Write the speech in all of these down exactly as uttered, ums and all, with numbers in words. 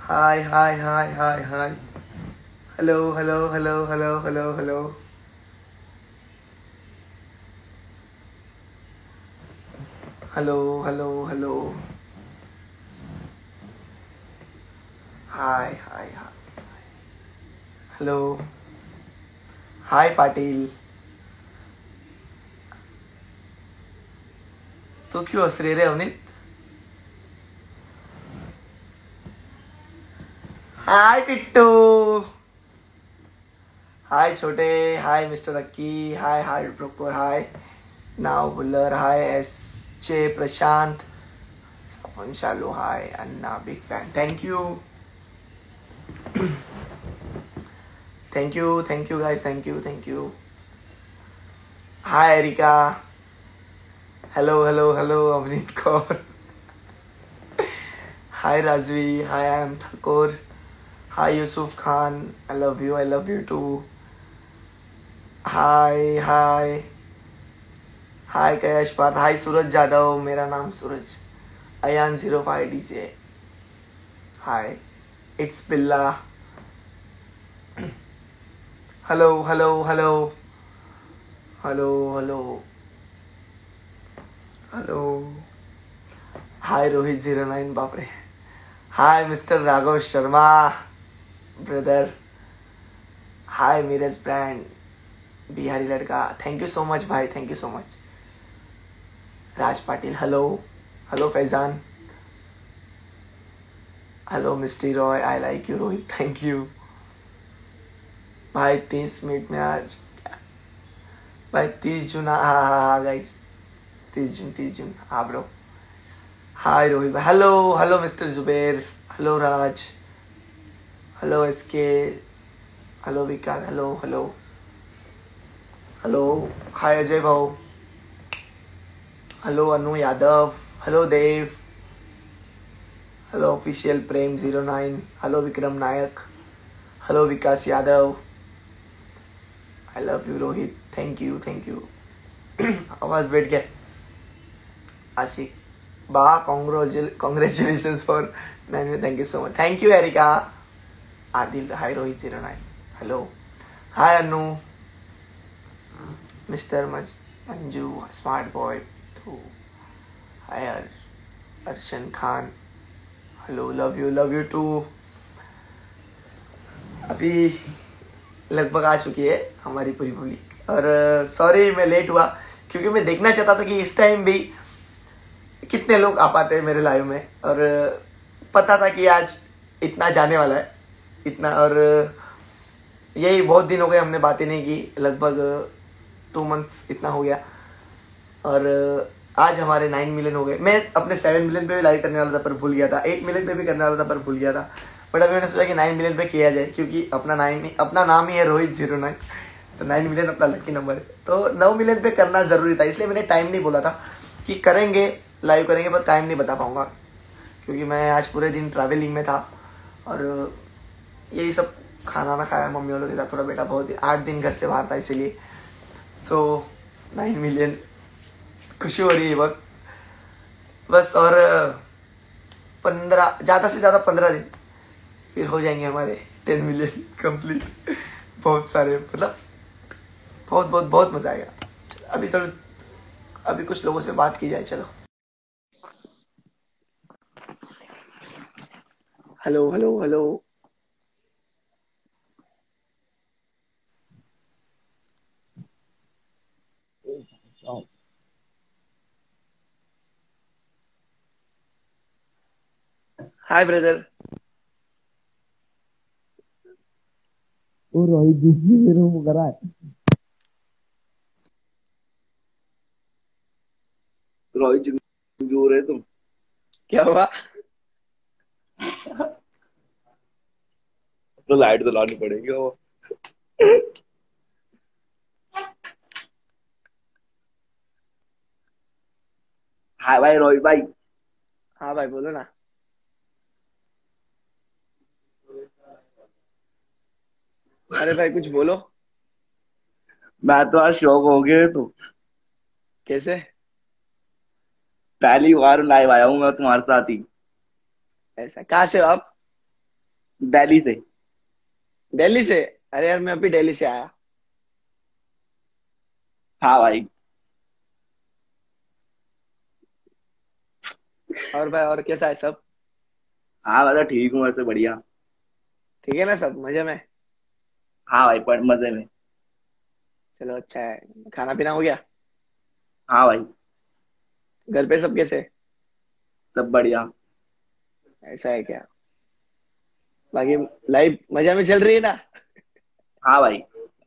हाय hi hi hi hi hello hello hello hello hello hello hello hello hello hi hi hi hello hi Patil तू क्यों हंस रहे रे अवनीत हाय Pittu hi छोटे hi mister Akki hi hi प्रोकोर hi नाव Bullar hi S J Prashant सफन Shalu hi Anna big fan thank you thank you thank you guys thank you thank you hi Erica hello hello hello Avneet Kaur hi Rajvi hi I am Thakur hi Yusuf Khan I love you I love you too hi hi hi कैश Parth hi Suraj Jadhav मेरा नाम Suraj Ayaan zero five D से hi it's Billa hello hello hello hello hello hello hi Rohit zero nine बाप रे hi mister Raghav Sharma brother hi मीरज brand बिहारी लड़का thank you so much भाई thank you so much Raj Patil hello hello Faizan hello Misty Roy I like you Rohit thank you भाई तीस minute में आज भाई तीस जून हाँ हाँ हाँ गाइस तीस जून तीस जून हाँ ब्रो हाय रोहित भाई hello hello mister Zuber hello Raj hello SK hello Vikas hello hello hello hi Ajay भाऊ hello Anu Yadav hello Dev hello official Prem zero nine hello Vikram Nayak hello Vikas Yadav I love you Rohit thank you thank you आवाज बैठ गया आशिक बा congratulation for nine thank you so much thank you Erica Adil hi Rohit zero nine hello hi Anu mister Manju smart boy तो hi Arshan Khan hello love you love you too अभी लगभग आ चुकी है हमारी पूरी पब्लिक और सॉरी मैं लेट हुआ क्योंकि मैं देखना चाहता था कि इस टाइम भी कितने लोग आ पाते हैं मेरे लाइव में और पता था कि आज इतना जाने वाला है इतना और यही बहुत दिन हो गए हमने बातें नहीं की लगभग टू मंथ्स इतना हो गया और आज हमारे नाइन मिलियन हो गए मैं अपने सेवन मिलियन पे भी लाइव करने वाला था पर भूल गया था एट मिलियन पे भी करने वाला था पर भूल गया था बट अभी मैंने सोचा कि नाइन मिलियन पे किया जाए क्योंकि अपना नाइन अपना नाम ही है रोहित जीरो नाइन तो नाइन मिलियन अपना लकी नंबर है तो नौ मिलियन पे करना ज़रूरी था इसलिए मैंने टाइम नहीं बोला था कि करेंगे लाइव करेंगे पर टाइम नहीं बता पाऊँगा क्योंकि मैं आज पूरे दिन ट्रैवलिंग में था और यही सब खाना ना खाया मम्मी वालों के साथ थोड़ा बेटा बहुत आठ दिन घर से बाहर था इसीलिए तो नाइन मिलियन खुशी हो रही है बहुत बस और पंद्रह ज़्यादा से ज़्यादा पंद्रह दिन फिर हो जाएंगे हमारे टेन मिलियन कंप्लीट बहुत सारे मतलब बहुत बहुत बहुत मज़ा आएगा अभी थोड़ा अभी कुछ लोगों से बात की जाए चलो hello hello hello hi brother ओ रोहित जी मेरे को करा है रोहित जी हो रहे तुम क्या हुआ तो लाइट तो लानी पड़ेगी वो हाय भाई रोहित भाई हाँ भाई बोलो ना अरे भाई कुछ बोलो मैं तो आज शौक हो गया तो कैसे पहली बार लाइव आया हूँ मैं तुम्हारे साथ ही ऐसा कहाँ से हो आप दिल्ली से। दिल्ली से? अरे यार मैं अभी दिल्ली से आया। हाँ भाई। और भाई और कैसा है सब? हाँ मतलब ठीक हूँ, वैसे बढ़िया। ठीक है ना, सब मजे में? हाँ भाई, पर मजे में। चलो अच्छा है। खाना पीना हो गया? हाँ भाई। घर पे सब कैसे? सब बढ़िया। ऐसा है क्या? बाकी लाइफ मजा में चल रही है ना? हाँ भाई।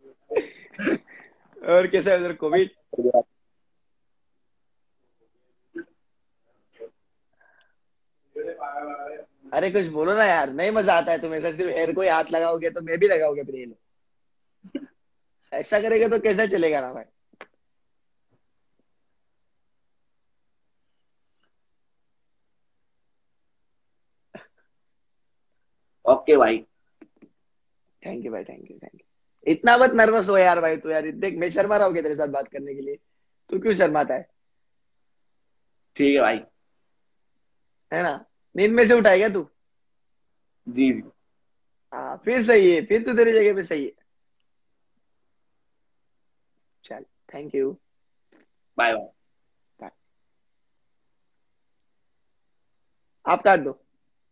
और कैसा है उधर कोविड? अरे कुछ बोलो ना यार, नहीं मजा आता है तुम्हें? ऐसा सिर्फ हेयर को ही हाथ लगाओगे तो मैं भी लगाओगे फिर ये लोग। ऐसा करेगा तो कैसा चलेगा ना भाई। ओके भाई। थैंक यू भाई, थैंक यू थैंक यू। इतना मत नर्वस हो यार भाई, तू यार देख मैं शर्मा रहा हूँ क्या तेरे साथ बात करने के लिए? तू क्यों शर्माता है? ठीक है भाई। है ना? नींद में से उठा है क्या तू? जी जी। हाँ फिर सही है, फिर तू तेरी जगह पे सही है। चल। Thank you. Bye bye. आप काट दो।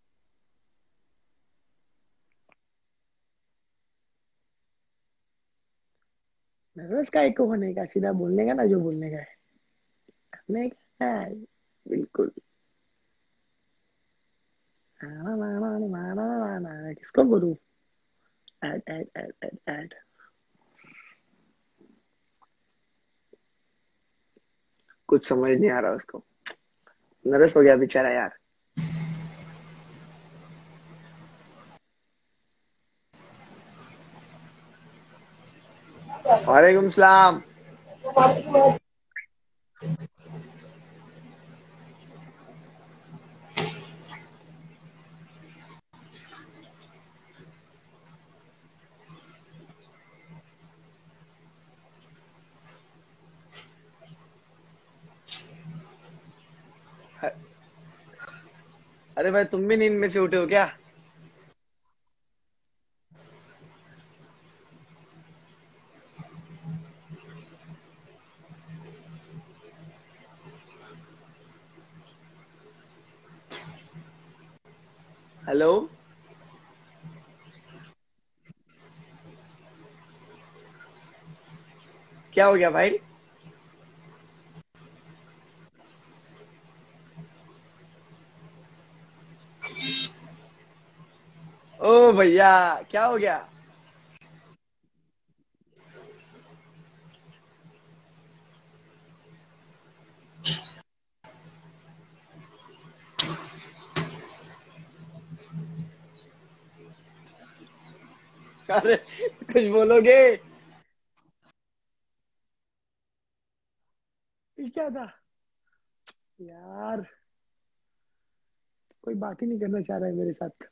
नर्वस का एक होने का, सीधा बोलने का ना जो बोलने का है। करने का है। बिल्कुल। किसको बोलूं? Add add add add add. कुछ समझ नहीं आ रहा उसको। नर्वस हो गया बेचारा यार। वालेकुम सलाम। अरे भाई तुम भी नींद में से उठे हो क्या? हेलो। क्या हो गया भाई? ओ भैया, क्या हो गया? अरे कुछ बोलोगे? ये क्या था यार? कोई बात ही नहीं करना चाह रहा है मेरे साथ।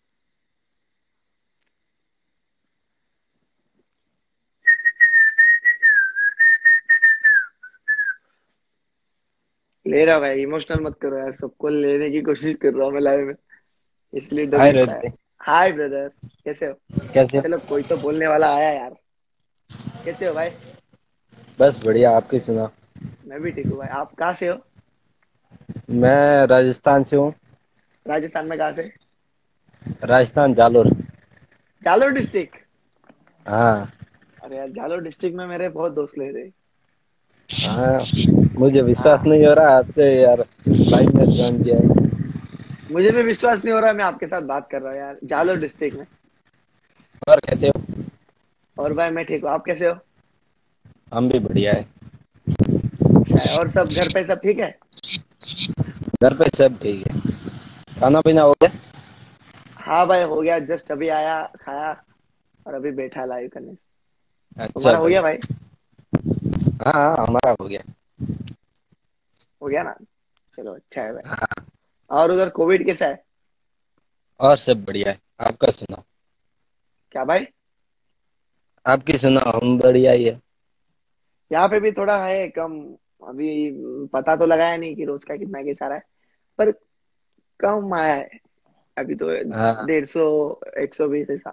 ले रहा भाई, इमोशनल मत करो यार, सबको लेने की कोशिश कर रहा हूँ मैं लाइव में। इसलिए डर हाय लगता है। रोहित। Hi brother. कैसे हो? कैसे चलो हो? कोई तो बोलने वाला आया यार। कैसे हो भाई? बस बढ़िया, आपकी सुना। मैं भी ठीक हूँ भाई। आप कहाँ से हो? मैं राजस्थान से हूँ। राजस्थान में कहाँ से? राजस्थान जालोर। जालोर डिस्ट्रिक्ट? हाँ। अरे यार जालोर डिस्ट्रिक्ट में मेरे बहुत दोस्त ले थे। हाँ, मुझे विश्वास हाँ। नहीं हो रहा आपसे यार, लाइव में ज्वाइन किया है। मुझे भी विश्वास नहीं हो रहा मैं आपके साथ बात कर रहा हूँ यार, जालोर डिस्ट्रिक्ट में। और कैसे हो? और भाई मैं ठीक हूँ, आप कैसे हो? हम भी बढ़िया है। अच्छा है। और सब घर पे सब ठीक है? घर पे सब ठीक है। खाना पीना हो गया? हाँ भाई हो गया, जस्ट अभी आया खाया। और अभी बैठा लाइव करने। अच्छा तुम्हारा हो भाई। गया भाई? हाँ हाँ, हमारा हो गया। हो गया ना? चलो अच्छा है भाई। और उधर कोविड कैसा है? और सब बढ़िया है, आपका सुनाओ। क्या भाई? आपकी सुनाओ, हम बढ़िया ही है। यहाँ पे भी थोड़ा है कम। अभी पता तो लगाया नहीं कि रोज का कितना केस आ रहा है। पर कम आया है। अभी तो हाँ डेढ़ सौ एक सौ बीस ऐसा।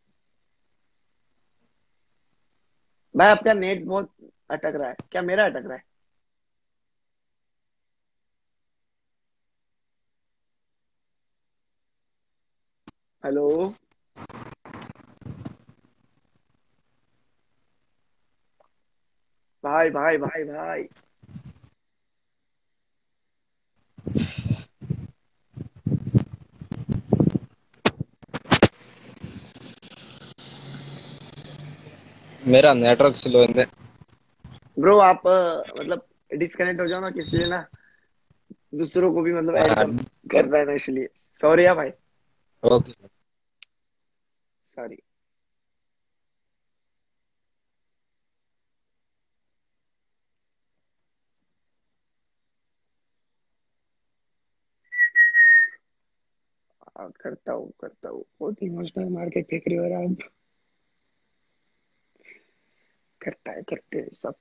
भाई आपका नेट बहुत अटक रहा है, क्या मेरा अटक रहा है? हेलो। भाई भाई भाई भाई। मेरा नेटवर्क स्लो है। ब्रो आप अ, मतलब डिस्कनेक्ट हो जाओ ना, किस लिए ना दूसरों को भी मतलब ऐड हाँ, कर कर रहा है ना, इसलिए सॉरी है भाई। ओके। सॉरी। करता हूँ करता हूँ, बहुत इमोशनल मार के फेंक रही हो यार आप। करता है, करते हैं सब।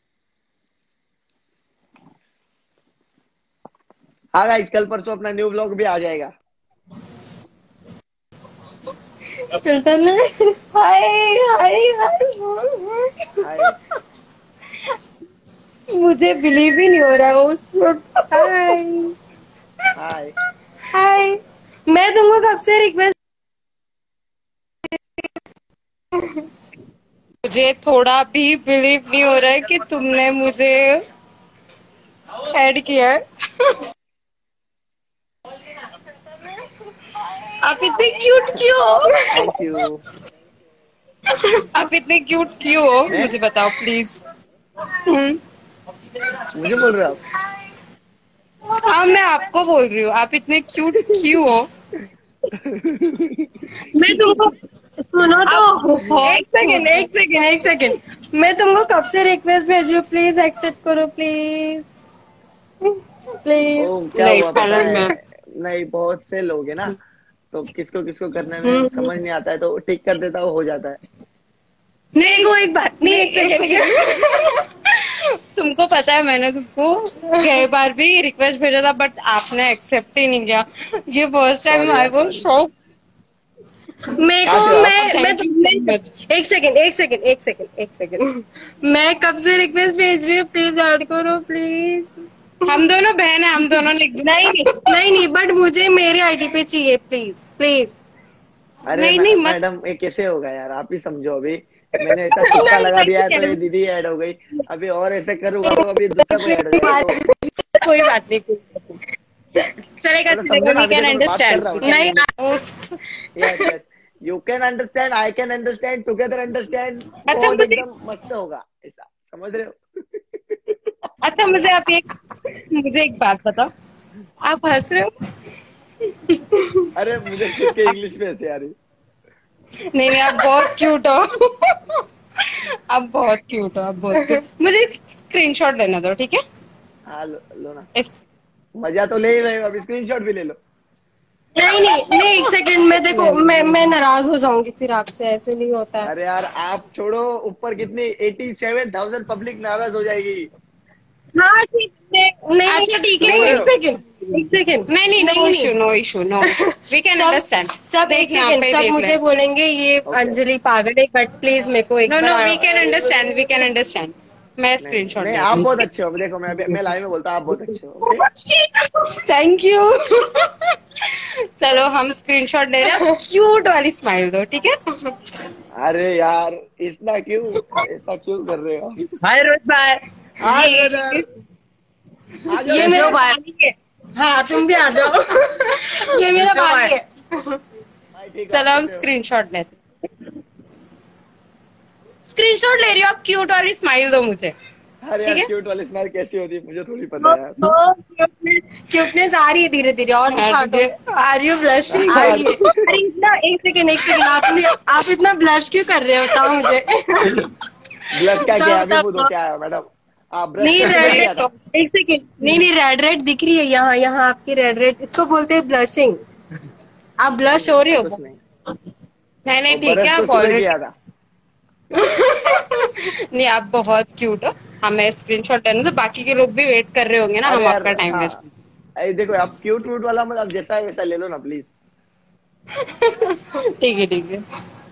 हाँ गाइस, कल परसों अपना न्यू व्लॉग भी आ जाएगा। फिल्टर नहीं। हाय हाय हाय। हाय। मुझे बिलीव ही नहीं हो रहा है उस वक्त। हाय हाय। हाय। मैं तुमको कब से रिक्वेस्ट, मुझे थोड़ा भी बिलीव नहीं हो रहा है कि तुमने मुझे ऐड किया है। आप इतने क्यूट क्यों हो? Thank you. आप इतने क्यूट क्यों हो मैं मुझे बताओ प्लीज। हम्म। मुझे बोल रहे हो आप? हाँ मैं आपको बोल रही हूँ, आप इतने क्यूट क्यों हो? मैं तुमको, सुनो तो, एक सेकंड एक सेकंड एक सेकंड, मैं तुमको कब से रिक्वेस्ट भेजी हूँ, प्लीज एक्सेप्ट करो प्लीज प्लीज। ओ क्या नहीं हुआ पता पहले है? मैं, नहीं, बहुत से लोग हैं ना, तो किसको किसको करने में हम्म, समझ नहीं आता है, तो टिक कर देता, वो हो जाता है। नहीं वो एक बात नहीं, एक सेकंड। तुमको पता है मैंने तुमको कई बार भी रिक्वेस्ट भेजा था बट आपने एक्सेप्ट ही नहीं किया। ये फर्स्ट टाइम सॉरी आई यार, वाज सॉरी। शॉक। मेरे कहाँ को, थे आप? मैं मैं तुमने, एक सेकंड एक सेकंड एक सेकंड एक सेकंड, मैं कब से रिक्वेस्ट भेज रही हूँ, प्लीज ऐड करो प्लीज। हम दोनों बहन है, हम दोनों ने, नहीं नहीं नहीं, बट मुझे मेरे आईडी पे चाहिए प्लीज प्लीज। अरे नहीं मै- नहीं मत। मैडम, ये कैसे होगा यार, आप ही समझो। अभी मैंने ऐसा तुक्का नहीं लगा दिया है तो ये नहीं दीदी ऐड हो गई। अभी और ऐसे करूंगा तो अभी दूसरा कोई ऐड हो जाएगा, तो कोई बात नहीं, कोई बात नहीं। चलेगा मतलब चलेगा, समझो ना। वी अभी कैन देखो मैं बात कर अंडरस्टैंड। रहा हूँ नहीं ना। उस- yes yes, you can understand, I can understand, together understand, अच्छा बहुत मुझे, एकदम मस्त होगा ऐसा, समझ रहे हो? अच्छा मुझे आप एक, मुझे एक बात बताओ, आप हंस रहे हो? अरे मुझे खुद के इंग्लिश में ऐसे आ रही। नहीं नहीं, आप बहुत क्यूट हो। आप बहुत क्यूट हो, आप बहुत क्यूट। मुझे स्क्रीनशॉट लेना दो, ठीक है? हाँ, लो, लो ना। इस- मजा तो ले ही रहे हो, अभी स्क्रीनशॉट भी ले लो। नहीं नहीं नहीं, एक सेकंड में, देखो मैं मैं नाराज हो जाऊंगी फिर आपसे, ऐसे नहीं होता है। अरे यार आप छोड़ो, ऊपर कितनी एटी सेवन थाउजेंड पब्लिक नाराज हो जाएगी। हाँ ठीक है, नहीं अच्छा ठीक है, समझ नहीं रहे एक हो? सेकंड एक सेकंड, नहीं नहीं, no issue no issue no, we can understand. सब एक सेकंड, सब मुझे बोलेंगे ये ओके। अंजलि पागल है, बट प्लीज मेरे को एक नो नो, बार। We can understand, we can understand. मैं नहीं नहीं स्क्रीनशॉट नहीं, ले आप रही बहुत अच्छे हो। देखो मैं मैं लाइव में बोलता हूँ, आप बहुत अच्छे हो। ओके। Thank you. हूँ। चलो हम स्क्रीनशॉट ले रहे हैं, क्यूट वाली स्माइल दो, ठीक है? अरे यार, इतना क्यों, ऐसा क्यों कर रहे हो? हाय रोज भाई। हाय ये ब्रदर, आ जाओ ये नीचे। मेरा भाई है। हाँ तुम भी आ जाओ। ये मेरा नीचे भाई भाई। है। भाई ठीक है, आप चलो हम कैसे हो? स्क्रीनशॉट लेते हैं। स्क्रीनशॉट ले रही हो, आप क्यूट वाली स्माइल दो मुझे, अरे ठीक यार, है? क्यूट वाली स्माइल कैसी होती है मुझे थोड़ी पता है यार। क्यूटनेस आ रही है धीरे धीरे, और दिखा दो। Are you blushing? आ रही है। अरे इतना, एक सेकंड एक सेकंड, आपने आप इतना ब्लश क्यों कर रहे हो, बताओ मुझे। ब्लश का क्या है? तब अभी वो तब तो क्या है मैडम, आप ब्रश नहीं, करके रेड नहीं किया रेड, था? एक सेकंड, नहीं नहीं, रेड रेड दिख रही है यहाँ यहाँ आपकी रेड रेड, इसको बोलते हैं ब्लशिंग। आप नहीं ब्लश नहीं, हो ऐसा रही कुछ हो। नहीं। नहीं नहीं वो ठीक है, ब्रश तो आप सुबह ऑलरेडी, किया था। नहीं आप बहुत क्यूट हो। हमें स्क्रीनशॉट लेना, तो बाकी के लोग भी वेट कर रहे होंगे ना, अरे हम यार आपका टाइम हाँ, वेस्ट। अरे देखो आप क्यूट व्यूट वाला मत, आप जैसा है वैसा ले लो ना प्लीज। ठीक है ठीक है।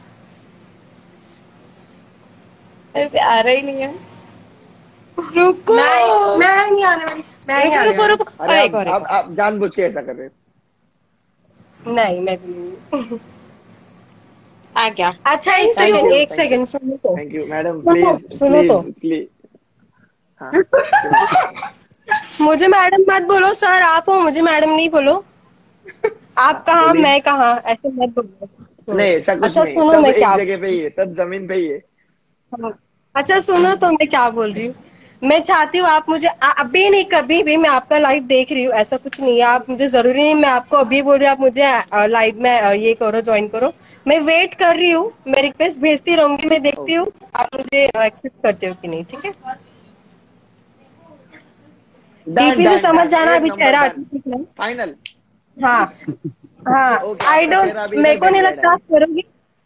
ऐसे आ रहा ही नहीं है। रुको मैं मैं नहीं आने वाली, मैं नहीं रुको आने रुको वाली। रुको, अरे और एक आप और एक आप और। आप जानबूझ के ऐसा कर रहे हो। नहीं मैं भी नहीं। आ गया। अच्छा एक thank thank you. Second, you एक थैंक यू सेकंड सुनो तो, थैंक यू मैडम, सुनो प्लीज सुनो तो। Please please. हाँ, उसके बाद मुझे मैडम मत बोलो सर, आप हो, मुझे मैडम नहीं बोलो। हाँ आप कहाँ बोलिए। मैं कहाँ, ऐसे मत बोलो। नहीं हम्म। ऐसा कुछ अच्छा नहीं, सुनो सब मैं एक क्या, जगह पे ही है, सब जमीन पे ही है। हाँ। अच्छा सुनो तो मैं क्या बोल रही हूँ। मैं चाहती हूँ आप मुझे आ- अभी नहीं कभी भी, मैं आपका लाइव देख रही हूँ, ऐसा कुछ नहीं है। आप मुझे जरूरी नहीं, मैं आपको अभी बोल रही हूँ आप मुझे लाइव में अ, ये करो, ज्वाइन करो। मैं वेट कर रही हूँ, मैं रिक्वेस्ट भेजती रहूंगी, मैं देखती हूँ आप मुझे एक्सेप्ट करते हो कि नहीं, ठीक है। डन डीपी से डन समझ डन, जाना, एक अभी नंबर चेहरा डन। आर्टिफिशियल है। फाइनल। हाँ हाँ। ओके, आई आपका डोंट, चेहरा अभी मेरे इधर को बैठ नहीं गया लगता आप डायरेक्ट। करोगी।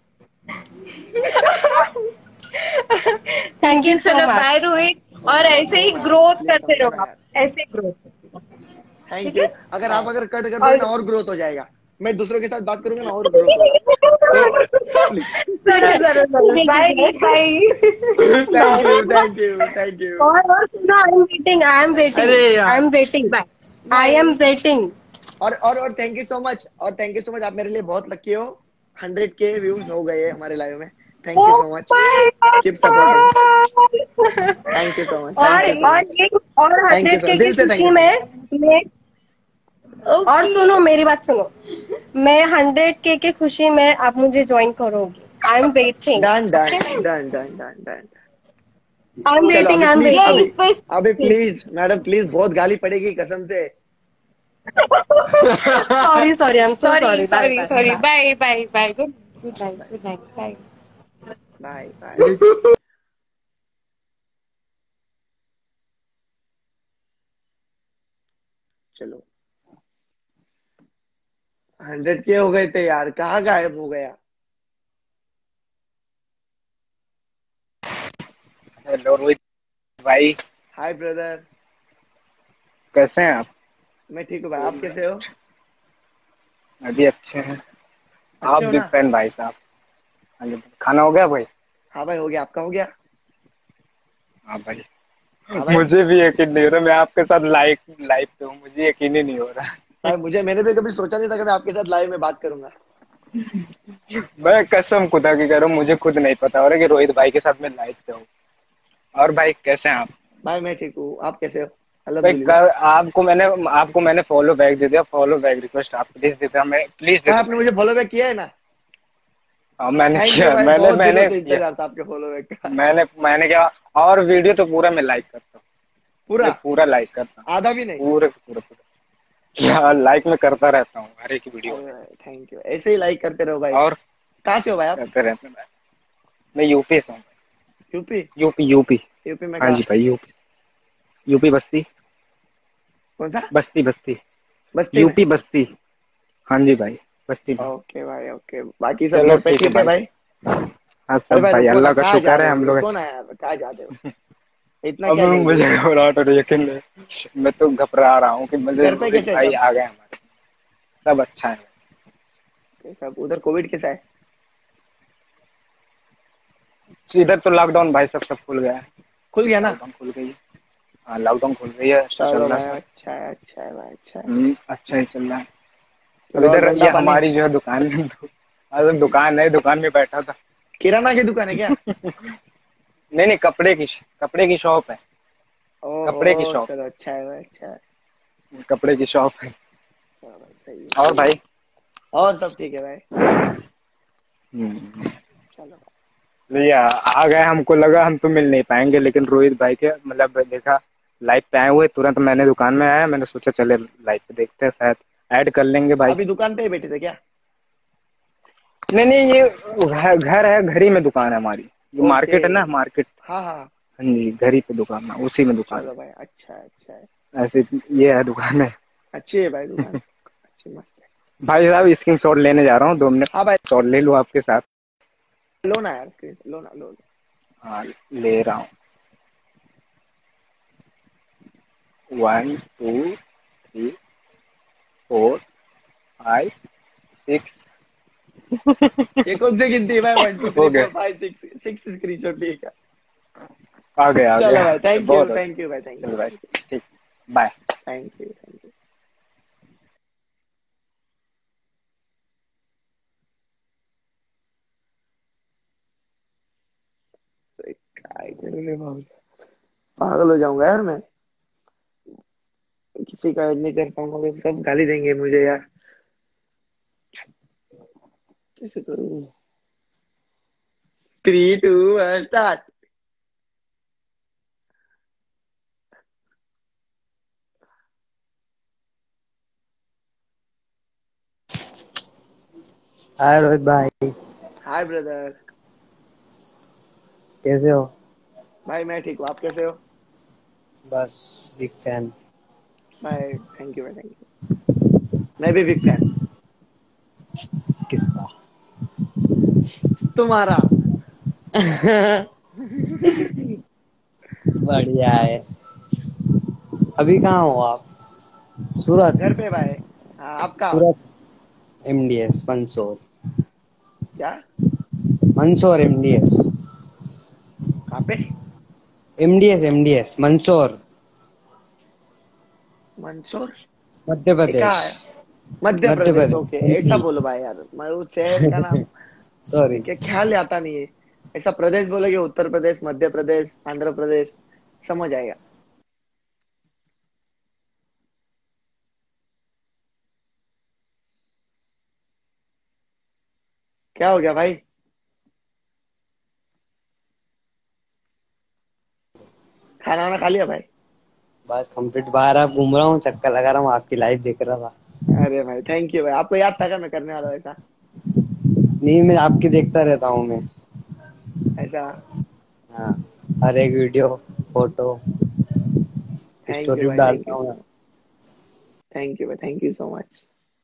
थैंक यू सो चलो बाय मच। रोहित, और ऐसे नो ही मैम, ग्रोथ प्लीज करते समझो ना रहो आप, यार। ऐसे ग्रोथ। थैंक ठीक यू। है, अगर आप बाय। अगर कट कर दोगे और ना और ग्रोथ हो जाएगा। मैं दूसरों के साथ बात करूंगा ना और ग्रोथ होगा। तो प्लीज। जरूर जरूर जरूर, bye bye. Thank bye. You thank you thank you. और और सुनो, I am waiting, I am waiting, अरे आई यार। Am waiting, bye I bye. Am waiting. और और और थैंक यू सो मच, और थैंक यू सो मच, आप मेरे लिए बहुत लकी हो। हंड्रेड के व्यूज हो गए हमारे लाइव में। Thank you so much. Keep supporting. Thank you so much thank और यू सो और मच ये और थैंक यू हंड्रेड सो के मच, की दिल से थैंक खुशी यू सो मच। में मैं, और ओके। सुनो मेरी बात सुनो, मैं हंड्रेड के की खुशी में आप मुझे ज्वाइन करोगी। I am waiting, done done okay, done done done done. I am चलो वेटिंग, अभी आई एम प्लीज, अभी यस वेटिंग। बस। अभी प्लीज मैडम, प्लीज बहुत गाली पड़ेगी कसम से। Sorry sorry, I am so sorry sorry, bye sorry bye sorry, bye. Bye bye bye, good good night, good night, bye. Bye bye. चलो, hundred के हो गए थे यार, कहाँ गायब हो गया। हेलो रोहित भाई। Hi brother. कैसे हैं आप? मैं ठीक हूँ भाई, आप कैसे हो? अभी अच्छे हैं। आप अच्छे हो बिग ना? फैन भाई साहब। हाँ जी, खाना हो गया भाई? हाँ भाई हो गया, आपका हो गया? हाँ भाई। हाँ भाई। मुझे भी यकीन नहीं हो रहा, मैं आपके साथ लाइव लाइव पे हूँ, मुझे यकीन ही नहीं हो रहा। भाई मुझे, मैंने भी कभी सोचा नहीं था कि मैं आपके साथ लाइव में बात करूंगा। मैं कसम खुदा की कह रहा हूँ, मुझे खुद नहीं पता हो रहा कि रोहित भाई के साथ मैं लाइव पे हूँ। और भाई कैसे हैं आप? भाई मैं ठीक हूँ, आप कैसे हो? भाई अल्हम्दुलिल्लाह। कर, आपको मैंने आपको मैंने फॉलो बैक दे दिया, फॉलो बैक रिक्वेस्ट आप प्लीज दे दिया, मैं प्लीज दे भाई दो आपने भाई। मुझे फॉलो बैक किया है ना? हाँ मैंने थैंक यू किया, भाई, मैंने बहुत दिनों मैंने से किया, इंतजार था आपके फॉलो बैक का। मैंने मैंने क्या। और वीडियो तो पूरा मैं लाइक करता हूँ, पूरा? मैं पूरा लाइक करता हूँ। आधा भी नहीं? पूरे पूरे पूरे क्या लाइक में करता रहता हूँ हर एक वीडियो अरे में। भाई थैंक यू, ऐसे ही लाइक करते रहो भाई। और कहाँ से हो भाई आप? करते रहते हैं भाई। मैं यूपी से हूँ। यूपी? UP UP. यूपी में हाँ कहाँ? जी भाई, यूपी। यूपी बस्ती। कौन सा? बस्ती बस्ती। बस्ती में? यूपी बस्ती। हाँ जी भाई, बस्ती में। ओके भाई ओके, बाकी सब चलो घर पे ठीक है ठीक है भाई। भाई? हाँ अरे सब भाई भाई, रुको ना, अल्लाह का कहाँ जा शुक्र रहे है हो, हम लोग रुको अच्छे। ना यार, कहाँ जा रहे हो? इतना अब क्या जल्दी मुझे है? घबराहट हो रही है, यकीन नहीं, मैं तो घबरा रहा हूँ कि मुझे घर पे रोहित कैसे है भाई सब? आ गए हमारे। सब अच्छा है। सब उधर कोविड कैसा है? इधर तो लॉकडाउन भाई, सब सब खुल गया है। खुल गया ना? लॉकडाउन खुल गई है। हाँ लॉकडाउन खुल गई है, अच्छा चल चलो रहा भाई, है सब। अच्छा है अच्छा है भाई, अच्छा है। हम्म, अच्छा ही चल रहा है। अब और इधर धंधा ये पानी? हमारी जो है दुकान है, मतलब दुकान है, दुकान में बैठा था। किराना की दुकान है क्या? नहीं नहीं, कपड़े की कपड़े की शॉप है। कपड़े की ओहो शॉप। चलो, अच्छा है भाई, अच्छा है। कपड़े की शॉप है। चलो भाई, सही है और सही है। भाई। और सब ठीक है भाई। हम्म, चलो भाई। नहीं आ आ गए, हमको लगा हम तो मिल नहीं पाएंगे, लेकिन रोहित भाई के मतलब देखा लाइव पे आए हुए, तुरंत मैंने दुकान में आया, मैंने सोचा चले लाइव पे देखते हैं, शायद ऐड कर लेंगे भाई। अभी दुकान पे ही बैठे थे क्या? नहीं नहीं, ये घर घर है, घर ही में दुकान है हमारी। जो ओके। मार्केट है ना, मार्केट। हाँ हाँ। हाँ जी, घर ही पे दुकान है, उसी में दुकान चलो भाई, अच्छा है अच्छा है। है। ऐसे ये है दुकान है। अच्छी है भाई दुकान, अच्छी मस्त है। भाई साहब स्क्रीन शॉट लेने जा रहा हूँ, दो मिनट हाँ भाई, शॉट ले लूँ आपके साथ। लो ना यार, स्क्रीन लो ना, लो लो। हाँ ले रहा हूँ। One two three four five six ये कौन सी गिनती है भाई? वन टू हो थ्री गया। Four five six six screenshot लिए क्या? आ गया आ चलो गया। भाई, थैंक यू बहुत थैंक यू भाई, थैंक चलो यू भाई, ठीक, bye. Thank you thank you. काय करूं रे बाबू, पागल हो जाऊंगा यार मैं, किसी का ऐड नहीं कर पाऊंगा तो सब गाली देंगे मुझे यार, कैसे करूं? Three two one start. Hi Rohit भाई, हाय ब्रदर। कैसे हो? भाई मैं ठीक हूँ, आप कैसे हो? बस बिग फैन। भाई थैंक यू भाई, थैंक यू। मैं भी बिग फैन। किसका? तुम्हारा। बढ़िया है। अभी कहाँ हो आप? सूरत? घर पे भाई। हाँ, आप कहाँ हो? सूरत एमडीएस मंदसौर। क्या? मंदसौर एमडीएस। कहाँ पे? MDS MDS Mandsaur, Mandsaur? मध्य ये प्रदेश। कहाँ है? मध्य मध्य प्रदेश। प्रदेश ओके, ऐसा एमपी। बोलो भाई यार, मैं उस शहर का नाम सॉरी। क्या ख्याल आता नहीं है। ऐसा प्रदेश बोलोगे, उत्तर प्रदेश, मध्य प्रदेश, आंध्र प्रदेश, समझ आएगा। क्या हो गया भाई? खाना वाना खा लिया भाई? बस कंप्लीट, बाहर आप घूम रहा हूँ, चक्कर लगा रहा हूँ, आपकी लाइव देख रहा था। अरे भाई थैंक यू भाई, आपको याद था क्या मैं करने वाला हूँ ऐसा? नहीं, मैं आपकी देखता रहता हूँ मैं। ऐसा? हाँ, हर एक video, photo, thank you story भाई, थैंक डालता यू हूँ। So much. थैंक यू भाई, thank you so much.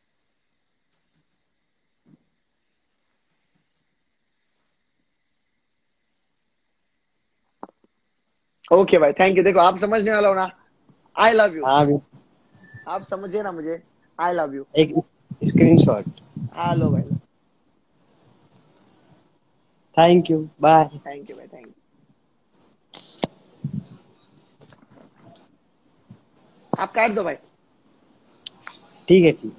Okay भाई, थैंक यू। देखो आप समझने वाला हो ना, आई लव यू। हाँ, अभी आप समझिए ना मुझे, आई लव यू। एक स्क्रीनशॉट। हाँ लो भाई, लो। Thank you, bye. Thank you भाई, थैंक यू। आप काट दो भाई। ठीक है, ठीक।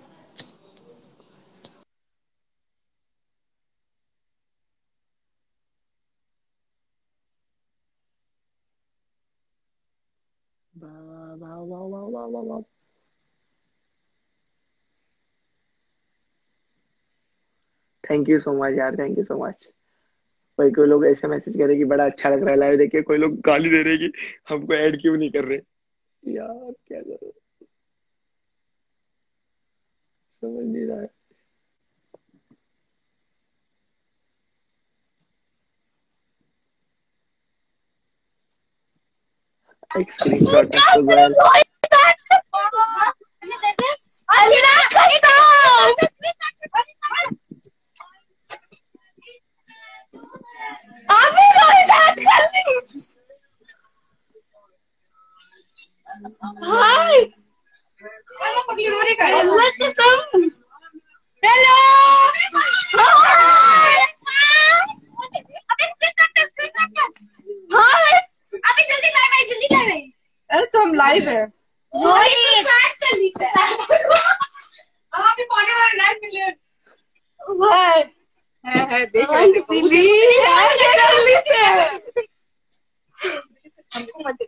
वाह वाह वाह वाह वाह वाह वाह। थैंक यू सो मच यार, थैंक यू सो मच। कोई कोई लोग ऐसे मैसेज करे कि बड़ा अच्छा लग रहा है लाइव देख के, कोई लोग गाली दे रहे हैं कि हमको ऐड क्यों नहीं कर रहे। यार क्या करूं, समझ नहीं रहा है। एक स्क्रीनशॉट ऑफ द गोयल। हाय अल्लाह कसम। हेलो हाय, अभी जल्दी लाइव है, जल्दी लाइव है। अरे तो हम लाइव है। स्टार्ट कर दी है। हम अभी पौने वाले नाइन मिलियन भाई है है देख रहे थे प्लीज यार, जल्दी से हमको मत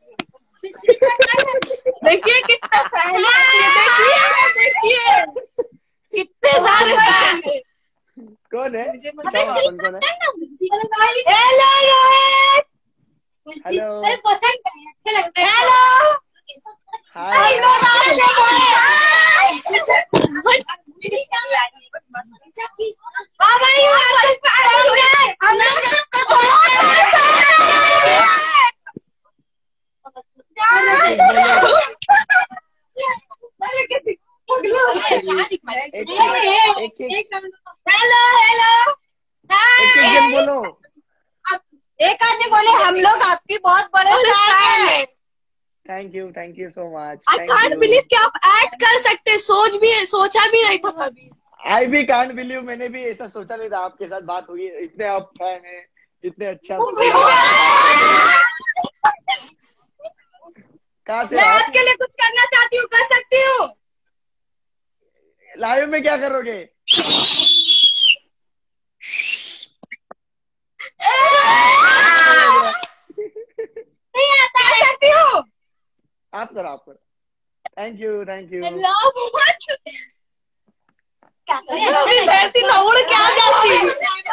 देखिए कितना फैन है, देखिए देखिए कितने सारे फैन हैं। कौन है? बताओ कौन कौन है? हेलो रोहित, हेलो पसंद है, अच्छे लगते हैं। Hello hi. बाबा यू आर द फैन, हम एक एक हेलो हेलो एक एक जन बोलो। एक आदमी बोले हम लोग आपकी बहुत बड़े फैन हैं। Thank you, thank you so much. I can't believe कि आप ऐड कर सकते, सोच भी सोचा भी नहीं था कभी। आई भी कांट बिलीव, मैंने भी ऐसा सोचा नहीं था आपके साथ बात हुई। इतने आप फैन हैं, इतने अच्छा। कहाँ से मैं आप? आपके लिए कुछ करना चाहती हूँ, कर सकती हूँ। लाइव में क्या करोगे? नहीं आता, कर सकती हूँ। आप करो, आप करो। Thank you, thank you. वैसी ना उड़ के आ जाती।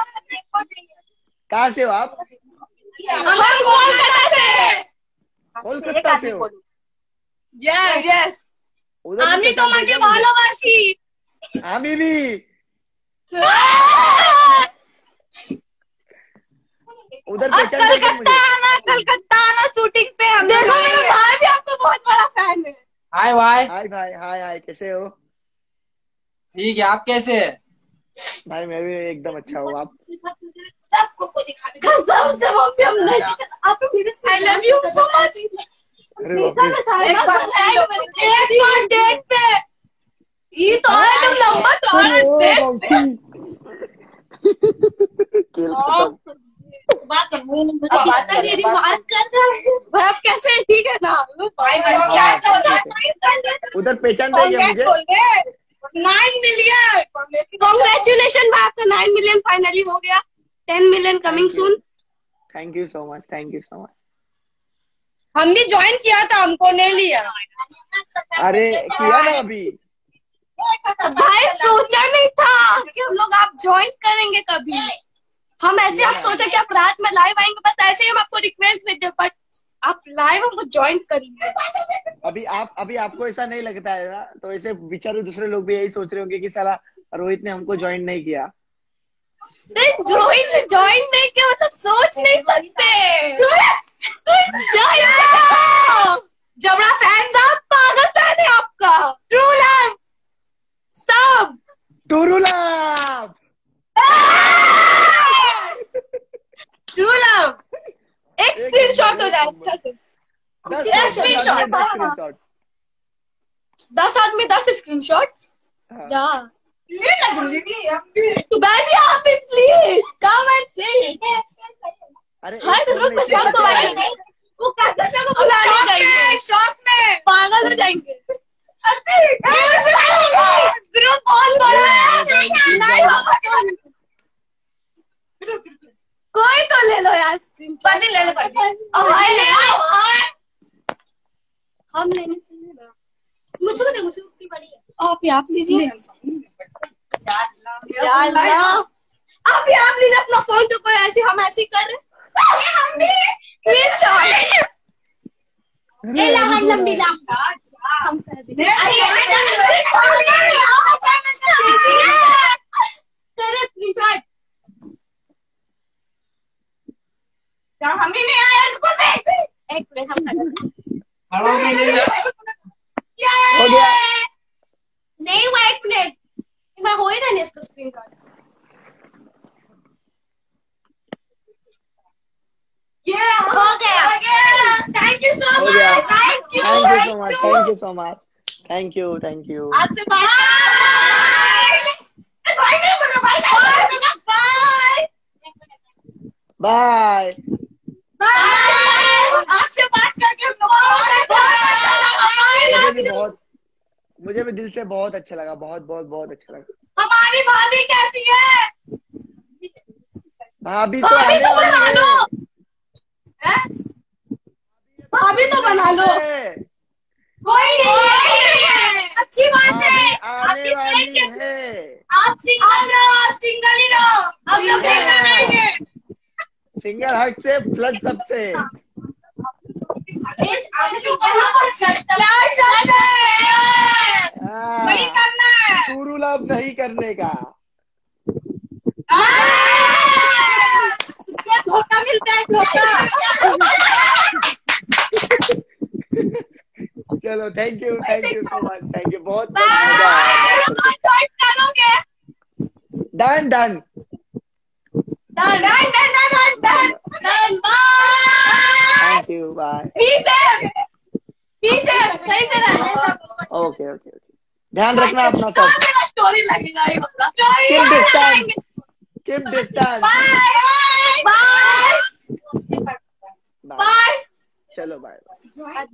कहाँ से हो आप? हम कोलकाता से। कोलकाता से हो? Yes yes. उधर আমি से তোমাকে पहचान मुझे? ভালোবাসি। আমি भी। उधर अब पहचान गए क्या मुझे? कलकत्ता आना, कलकत्ता आना शूटिंग पे। हम देखो मेरा भाई भी आपका बहुत बड़ा फैन है। हाय भाई। हाय भाई, हाय हाय, कैसे हो? ठीक है, आप कैसे हैं? भाई मैं भी एकदम अच्छा हूँ। आप? सबको दिखा दे। कसम से मम्मी हम नहीं। आप मेरे I love you so much. अरे बाप रे। एक बार डेट पे। ये तो है तुम लंबा तो है डेट पे। खेल खत्म। बात कर बात कर मेरी बात कर रहा है। भाई आप कैसे हैं? ठीक है ना? भाई क्या उधर पहचान गए क्या मुझे? Nine million. कॉन्ग्रेचुलेशन भाई, आपका नाइन मिलियन फाइनली हो गया। Ten million coming soon. Thank you so much, thank you so much. हम भी ज्वाइन किया था, हमको नहीं लिया। अरे किया ना अभी। भाई सोचा नहीं था कि हम लोग आप ज्वाइन करेंगे कभी। हम ऐसे आप सोचा कि आप रात में लाइव आएंगे, बस ऐसे ही हम आपको रिक्वेस्ट भेजते, बट आप लाइव हमको ज्वाइन करेंगे। अभी आप अभी आपको ऐसा नहीं लगता है ना? तो ऐसे बेचारे दूसरे लोग भी यही सोच रहे होंगे कि साला रोहित ने हमको ज्वाइन नहीं किया। नहीं ज्वाइन ज्वाइन नहीं किया मतलब सोच नहीं सकते। जबड़ा फैन साहब, पागल फैन है आपका। ट्रू लव सब। True love. True love. एक स्क्रीनशॉट हो जाए अच्छा से। स्क्रीनशॉट दस आदमी दस स्क्रीनशॉट। जा तू बैठ यहाँ पे प्लीज। Come and sit. अरे हर रोज को शाम को आएंगे। वो कैसे को बुलाने जाएंगे? शॉप में पागल हो जाएंगे। ग्रुप ऑन बड़ा है। कोई तो ले लो यार स्क्रीनशॉट। ले लो भाई, ले आओ। हम लेने चाहिए ना। मुझको दे, मुझको कितनी बड़ी है। आप आप लीजिए। यार आप आप लीजिए अपना फोन। तो कोई ऐसे हम ऐसे कर रहे हम भी प्लीज लंबी हम कर देंगे। हम ही नहीं आया इसको से। एक मिनट हम खड़ा होके ले लो। हो गया। नहीं हुआ, एक मिनट मैं हो ही रहा नहीं इसका स्क्रीन कार्ड। ये हो गया। थैंक यू सो हो गया। Much. Thank you thank you so much, thank you so much, thank you, thank you. आपसे बात बाय नहीं बोलो। Bye bye bye. बाय। आपसे बात करके हम लोग बहुत अच्छा मुझे भी बहुत मुझे भी दिल से बहुत अच्छा लगा। बहुत बहुत बहुत अच्छा लगा। हमारी भाभी कैसी है? भाभी तो भाभी आने तो बना वाली लो। है। भाभी तो बना लो। है। कोई नहीं है। अच्छी बात है। भाभी आने वाली है। आप सिंगल रहो, आप सिंगल ही रहो। हम लोग सिंगल रहेंगे। सिंगल हक से फ्लड सबसे। इस क्या शर्त है? वही करना है। टूरू लव नहीं करने का। उसमें धोखा मिलता है, धोखा। चलो thank you, thank you so much, thank you. बहुत करोगे? Done done done done done done done. Bye. Thank you, bye. Be safe, be safe, सही से रहना। Okay okay okay. ध्यान रखना अपना सब। स्टोरी लगेगा ये वाला। Keep distance, keep distance. Bye. चलो बाय बाय।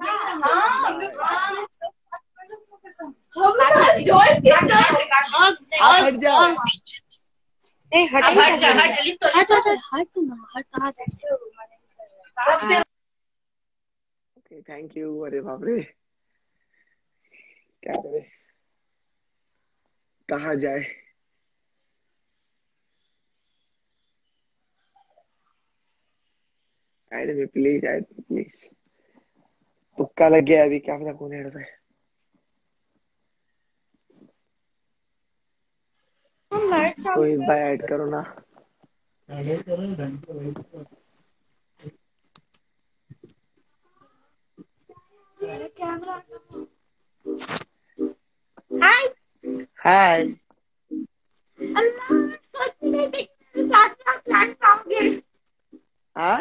आप हट जाओ। ए हट हट जा, हट जल्दी तो हट हट हट ना हट कहाँ जा। Okay thank you. अरे बाप रे, क्या करे, कहाँ जाए। ऐड में प्लीज, ऐड प्लीज। तुक्का लग गया अभी, क्या पता कौन ऐड होता है। कोई बाय ऐड करो ना। हाय हाय। अल्लाह सोच नहीं थी मेरे साथ आप प्लान पाओगे। हाँ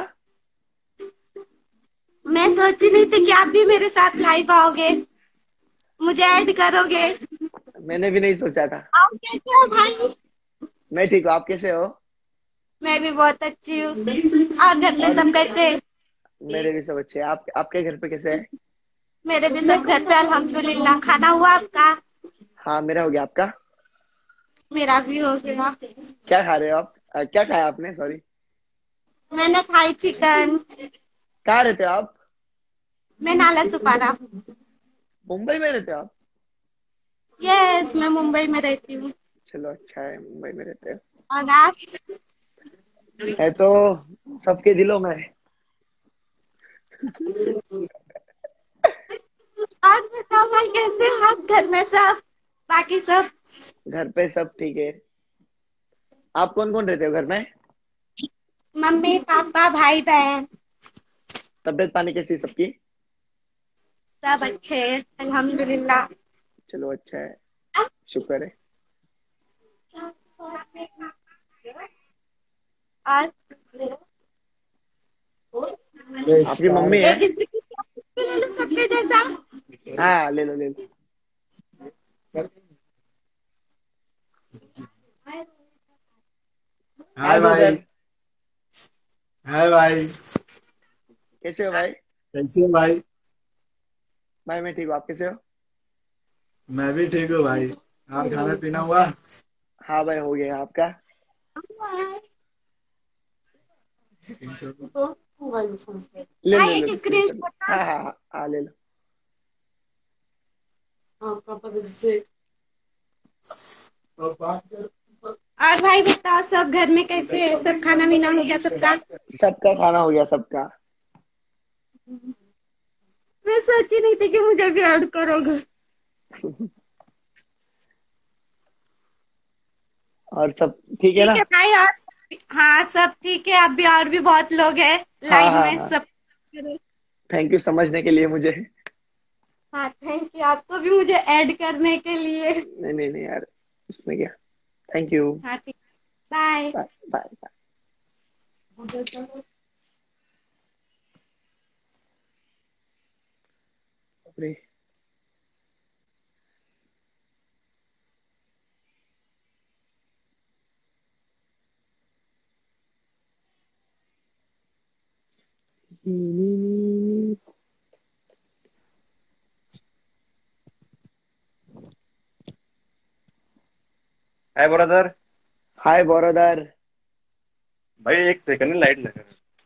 मैं सोची नहीं थी कि आप भी मेरे साथ लाइव आओगे, मुझे ऐड करोगे। मैंने भी नहीं सोचा था। आप कैसे हो भाई? मैं ठीक हूँ, आप कैसे हो? मैं भी बहुत अच्छी हूँ। और घर पे और सब कैसे? मेरे भी सब अच्छे हैं। आप आपके घर पे कैसे है? मेरे भी सब घर पे अल्हम्दुलिल्लाह। खाना हुआ आपका? हाँ मेरा हो गया, आपका? मेरा भी हो गया। क्या खा रहे हो आप? अ, क्या खाया आपने? सॉरी। मैंने खाई चिकन। कहाँ रहते हो आप? मैं नाला सुपारा। मुंबई में रहते हो आप? यस, मैं मुंबई में रहती हूँ। चलो अच्छा है, मुंबई में रहते हो। और आप? है तो सबके दिलों में। और बताओ भाई, कैसे हो आप? घर में सब, बाकी सब? घर पे सब ठीक है। आप कौन कौन रहते हो घर में? मम्मी पापा भाई बहन। तबीयत पानी कैसी है सबकी? सब अच्छे हैं अल्हम्दुलिल्लाह। चलो अच्छा है, शुक्र है। और आपकी मम्मी है? एक इसकी ले लो सबके जैसा। हाँ ले लो ले लो। हाय भाई। ब्रदर, हाय भाई। कैसे हो भाई? कैसे हो भाई? भाई मैं ठीक हूँ, आप कैसे हो? मैं भी ठीक हूँ भाई। और खाना पीना हुआ? हाँ भाई हो गया, आपका? ले लो भाई ले लो, एक डिस्कस कर लो। स्क्रीनशॉट। हाँ हाँ हाँ हाँ, ले लो। और भाई बताओ, सब घर में कैसे है? सब खाना पीना हो गया सबका? सबका खाना हो गया सबका। मैं सोची नहीं थी कि मुझे भी ऐड करोगे। और सब ठीक है ठीक ना? है भाई। और हाँ सब ठीक है। अभी और भी बहुत लोग हैं हाँ लाइन हाँ में हाँ, सब। थैंक यू समझने के लिए मुझे। हाँ थैंक यू आपको भी मुझे ऐड करने के लिए। नहीं नहीं नहीं यार, उसमें क्या। Thank you. हाँ ठीक। बाय। Bye bye bye. अरे हाय ब्रदर। हाय बोरोदर। भाई एक सेकंड, लाइट लगा।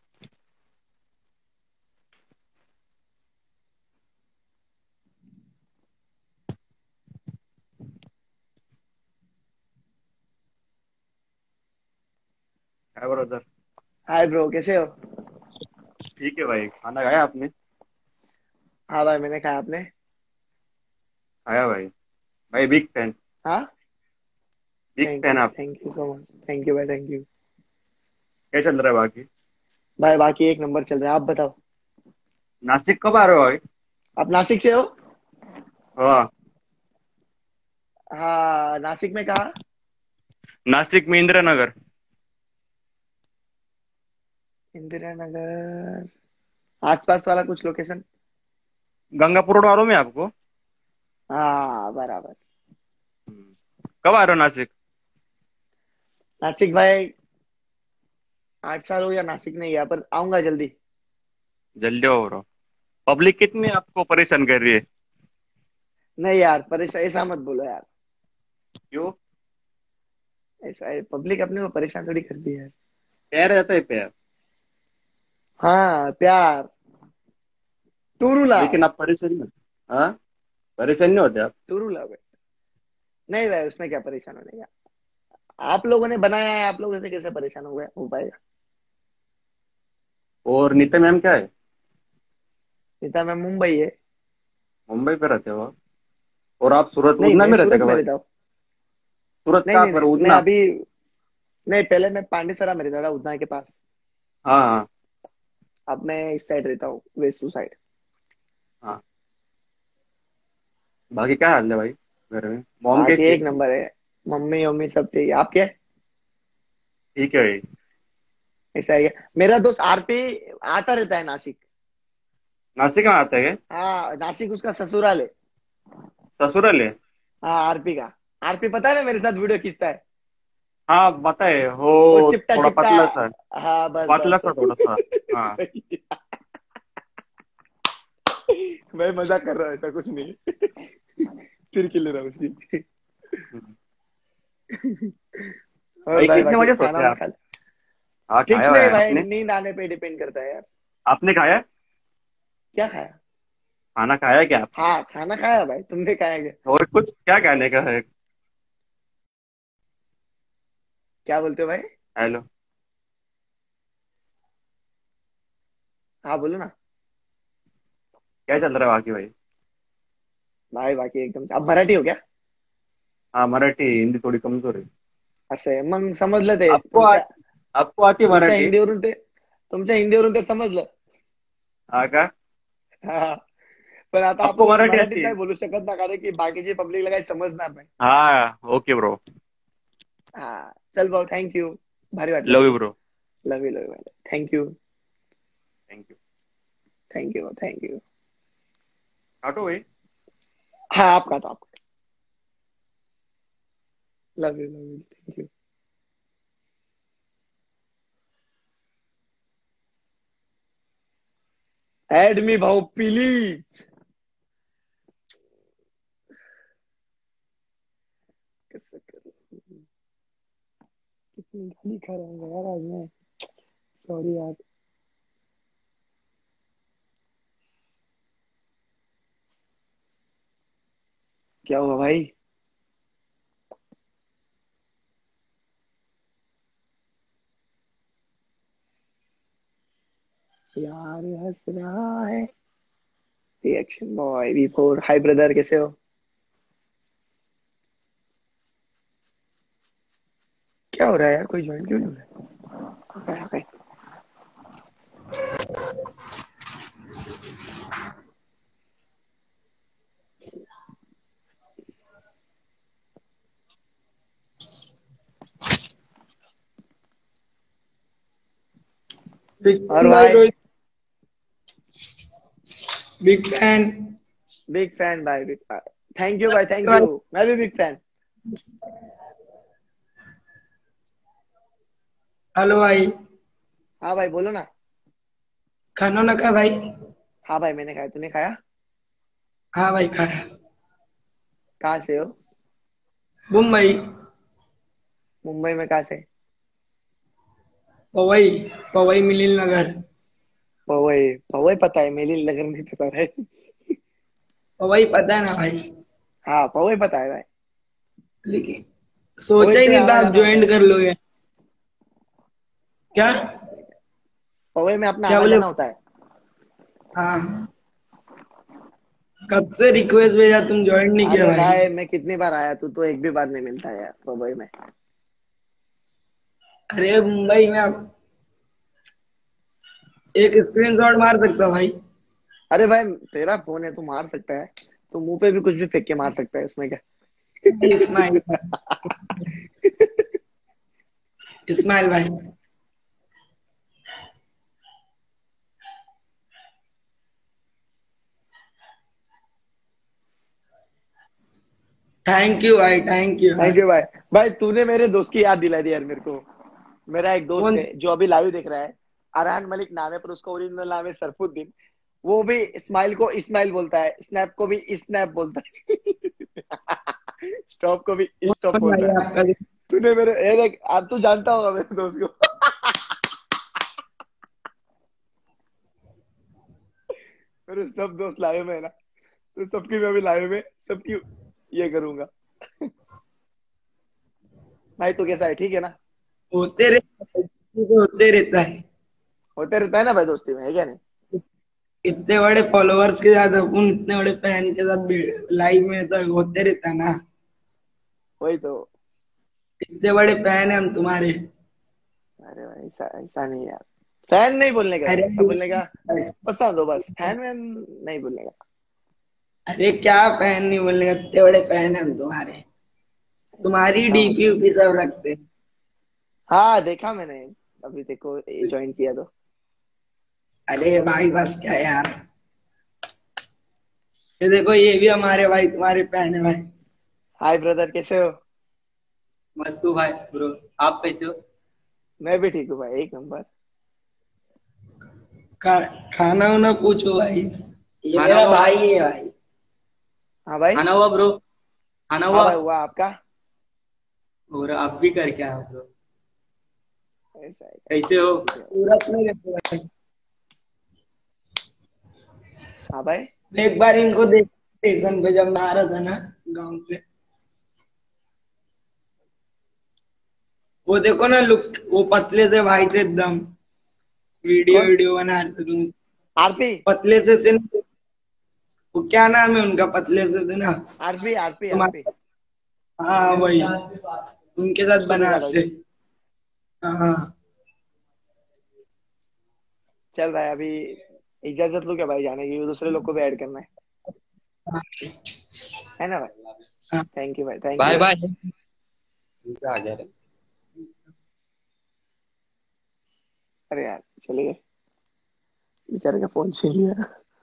Hi brother. हाय ब्रो, कैसे हो? ठीक है भाई, खाना खाया आपने? हाँ भाई मैंने खाया, आपने? खाया भाई। भाई बिग फैन। हाँ बिग थैंक फैन यू, आप। Thank you so much, thank you भाई, थैंक यू। क्या चल रहा है बाकी? भाई बाकी एक नंबर चल रहा है, आप बताओ। नासिक कब आ रहे हो भाई? आप नासिक से हो? हाँ। हाँ नासिक में कहा? नासिक में इंदिरा नगर। इंदिरा नगर आसपास वाला कुछ लोकेशन? गंगापुर रोड मालूम है आपको? हाँ बराबर। कब आ रहे हो नासिक? नासिक भाई आठ साल हो गया नासिक नहीं गया, पर आऊंगा जल्दी। जल्दी हो रहा। पब्लिक कितनी आपको परेशान कर रही है? नहीं यार, परेशान ऐसा मत बोलो यार। क्यों? ऐसा है, पब्लिक अपने को परेशान थोड़ी करती है। प्यार रहता है प्यार। हाँ प्यार। तुरुला। लेकिन आप परेशान नहीं होते? हाँ, परेशान नहीं होते आप? तुरुला भाई। नहीं भाई, उसमें क्या परेशान होने का। आप लोगों ने बनाया है, आप लोगों से कैसे परेशान हो गए हो पाएगा। और नीता मैम क्या है? नीता मैं मुंबई है। मुंबई पे रहते हो आप? और आप सूरत नहीं उधना मैं में रहते सूरत क्या में भाई? रहता हूँ। सूरत नहीं कहाँ नहीं पर, नहीं, मैं उधना? अभी नहीं, पहले मैं पांडेसरा में रहता था, उदना के पास। हाँ हाँ अब मैं इस साइड रहता हूँ, वेसू साइड। हाँ। बाकी क्या हाल है भाई? घर में मॉम बाकी कैसी है? एक नंबर है। मम्मी मम्मी सब ठीक है, आप क्या। ठीक है भाई। ऐसा है क्या? मेरा दोस्त आरपी आता रहता है नासिक। नासिक में आता है क्या? हाँ नासिक उसका ससुराल है। ससुराल है? हाँ आरपी का। आरपी पता है ना, मेरे साथ वीडियो खींचता है। हाँ पता है वो वो। चिपटा थोड़ा चिपटा। पतला सा। हाँ बस पतला बस। सा थोड़ा सा। हाँ। मैं मजाक कर रहा हूँ, ऐसा कुछ नहीं। फिर ले रहा हूँ उसकी। और भाई भाई कितने बाकी बजे खाना सोते हैं वाना आप? खा। हाँ फिक्स खाया हुआ नहीं है भाई, आपने? नींद आने पे डिपेंड करता है यार। आपने खाया? क्या खाया। खाना खाया क्या आप? हाँ खाना खाया भाई, तुमने खाया क्या। और कुछ क्या खाने का है? क्या बोलते हो भाई। हेलो। हाँ बोलो ना। क्या चल रहा है बाकी भाई? भाई बाकी एकदम, अब मराठी हो क्या। हाँ मराठी हिंदी थोडी कमजोर आहे. असं मग समजलं ते आपको आ, तुमच्या आपको आती तुमच्या मराठी? हिंदीवरून ते तुमच्या हिंदीवरून ते समजलं. हाँ का? हा. पण आता आपको आपण मराठी मराठीत आती है? नाही बोलू शकत ना, कारण की बाकीचे पब्लिकला काही समजणार नाही. हाँ ओके ब्रो. हा. चल भाऊ, थँक्यू. भारी वाटलं. Love you bro. Love you love you. Thank you. Thank you. Thank you thank you. काटो भाई. हा आपका तो आपका. Love you love you thank you. Add me भाऊ प्लीज. कसं करू. कितनी गाली खा रहा हूँ यार आज मैं. सॉरी यार. क्या हुआ भाई. यार हंस रहा है. Reaction boy V four. Hi brother, कैसे हो. क्या हो रहा है यार, कोई ज्वाइन क्यों नहीं हो रहा है. okay, okay. बिग और फैन भाई, भाई. Rohit big fan big fan भाई, बिग फैन. थैंक यू भाई, थैंक भाई। यू. मैं भी बिग फैन. हेलो भाई, हाँ भाई बोलो ना. खाना ना खा भाई? हाँ भाई मैंने खाया, तूने खाया. हाँ भाई खाया. कहाँ से हो. मुंबई. मुंबई में कहाँ से. पवई. पवई मिलिल नगर. पवई. पवई पता है, मेरी नगर नहीं पता है. पवई पता है ना भाई. हाँ पवई पता है भाई. लेकिन पवई सोचा ही से नहीं था आना आप जाना होता ज्वाइन है. कर लोगे. क्या पवई में अपना क्या आना बोले? जाना होता है. हाँ. कब से रिक्वेस्ट भेजा, तुम ज्वाइन नहीं किया अरे भाई. भाई मैं कितनी बार आया, तू तो एक भी बार नहीं मिलता यार पवई में. अरे मुंबई में आप एक स्क्रीनशॉट मार सकता हो भाई. अरे भाई तेरा फोन है, तू मार सकता है. तू मुंह पे भी कुछ भी फेंक के मार सकता है, उसमें क्या. इस्माइल. इस्माइल भाई. थैंक यू भाई, थैंक यू थैंक यू भाई। भाई तूने मेरे दोस्त की याद दिला दी यार मेरे को। मेरा एक दोस्त कौन? है जो अभी लाइव देख रहा है, अरहान मलिक नाम है, पर उसका ओरिजिनल नाम है सरफुद्दीन। वो भी स्माइल को इस्माइल बोलता है, स्नैप को भी स्नैप बोलता है, स्टॉप को भी स्टॉप कौन बोल भाई रहा है। आपका? तूने मेरे ये देख, अब तू जानता होगा मेरे दोस्त को। मेरे सब दोस्त लाइव में है ना, तो सबकी मैं अभी लाइव में सबकी ये करूंगा। भाई तू कैसा है, ठीक है ना? होते रहता है, होते रहता है। होते रहता है ना भाई दोस्ती में, है क्या नहीं? इतने बड़े फॉलोअर्स के साथ अपन इतने बड़े फैन के साथ लाइव में तो होते रहता है ना। वही तो। इतने बड़े फैन है हम तुम्हारे। अरे भाई ऐसा ऐसा नहीं यार, फैन नहीं बोलने का, अरे ऐसा बोलने का पसंद दो बस, फैन वैन नहीं बोलने का। अरे क्या फैन नहीं बोलने का, इतने बड़े फैन है हम तुम्हारे। तुम्हारी डीपी उपी सब रखते हैं। हाँ देखा मैंने, अभी देखो ज्वाइन किया तो। अरे भाई बस क्या यार, ये देखो ये भी हमारे भाई तुम्हारे फैन है भाई। हाय ब्रदर, कैसे हो? मस्त हूँ भाई ब्रो, आप कैसे हो? मैं भी ठीक हूँ भाई, एक नंबर। खाना वाना पूछो भाई, ये खाना मेरा हुआ? भाई है भाई। हाँ भाई, खाना हुआ ब्रो? खाना हाँ हुआ? भाई हुआ, आपका? और आप भी करके आए ब्रो? ऐसा है, कैसे हो? सूरत में रहते भाई। हाँ भाई। एक बार इनको देख स्टेशन पे जब मैं आ रहा था ना गांव से, वो देखो ना लुक, वो पतले से भाई थे एकदम, वीडियो कौन? वीडियो बना रहे थे तुम। आरपी पतले से थे ना, वो क्या नाम है उनका, पतले से थे ना। आरपी आरपी तुम्हारे आरपी हाँ भाई, उनके साथ बनाते। हाँ चल रहा है अभी। इजाजत लो क्या भाई जाने की, दूसरे लोग को भी ऐड करना है, है ना भाई? थैंक यू भाई, थैंक बाय यू। बाय। आ जा रहे। अरे यार चले गए, बेचारे का फोन छीन लिया।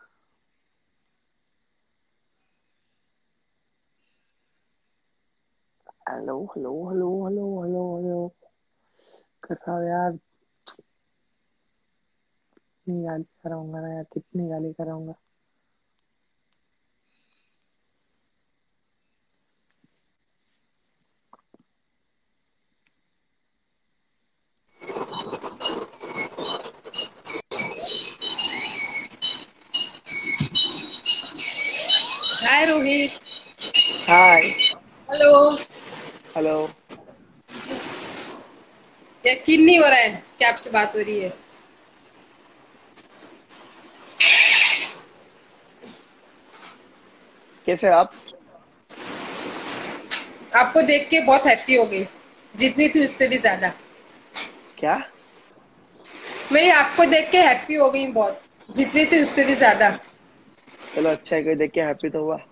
Hello hello hello hello hello hello कर रहा हूँ यार, कितनी गाली कराऊंगा ना यार, कितनी गाली कराऊंगा। Hi Rohit. Hi. Hello. Hello. यकीन नहीं हो रहा है कि आपसे बात हो रही है। कैसे हो आप? आपको देख के बहुत हैप्पी हो गई, जितनी थी उससे भी ज्यादा। क्या? मैं आपको देख के हैप्पी हो गई बहुत, जितनी थी उससे भी ज्यादा। चलो अच्छा है, कोई देख के हैप्पी तो हुआ।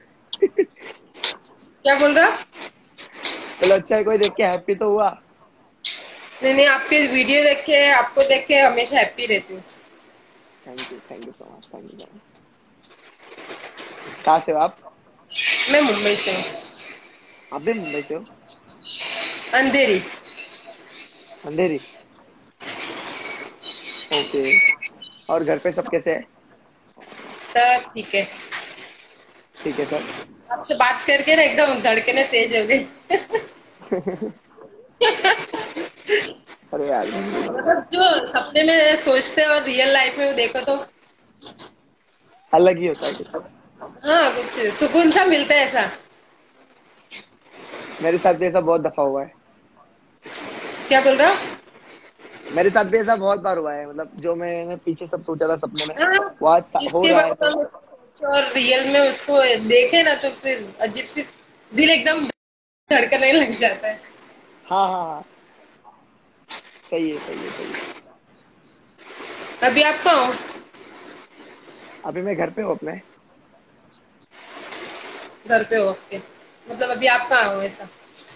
क्या बोल रहा? चलो अच्छा है, कोई देख के हैप्पी तो हुआ। नहीं नहीं, आपके वीडियो देख के, आपको देख के हमेशा हैप्पी रहती हूँ। Thank you, thank you so much, thank you so much. कहाँ से हो आप? मैं मुंबई से हूँ। आप भी मुंबई से हो? अंधेरी। अंधेरी, ओके। और घर पे सब कैसे है? सब ठीक है। ठीक है सर। आपसे बात करके ना एकदम धड़कने तेज हो गई। अरे यार मतलब जो सपने में सोचते हो और रियल लाइफ में वो देखो तो अलग ही होता है कुछ। हाँ, कुछ सुकून सा मिलता है ऐसा। मेरे साथ भी ऐसा बहुत दफा हुआ है। क्या बोल रहा? मेरे साथ भी ऐसा बहुत बार हुआ है, मतलब जो मैंने पीछे सब सोचा था सपने में हाँ, वो आज हो इसके रहा है बाद तो। हम सोचो और रियल में उसको देखे ना तो फिर अजीब सी दिल एकदम धड़कने लग जाता है। हाँ हाँ हाँ, सही है सही है सही है। अभी आप कहाँ हो? अभी मैं घर पे हूँ अपने। घर पे हो? ओके, मतलब अभी आप कहाँ हो ऐसा?